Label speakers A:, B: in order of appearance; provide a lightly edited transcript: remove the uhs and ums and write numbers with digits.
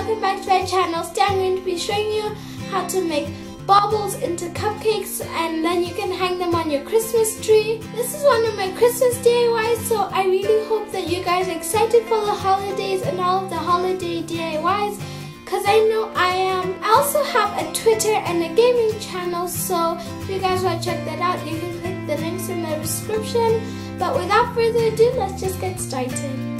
A: welcome back to my channel. Today I'm going to be showing you how to make baubles into cupcakes and then you can hang them on your Christmas tree. This is one of my Christmas DIYs, so I really hope that you guys are excited for the holidays and all of the holiday DIYs, because I know I am. I also have a Twitter and a gaming channel, so if you guys want to check that out, you can click the links in the description. But without further ado, let's just get started.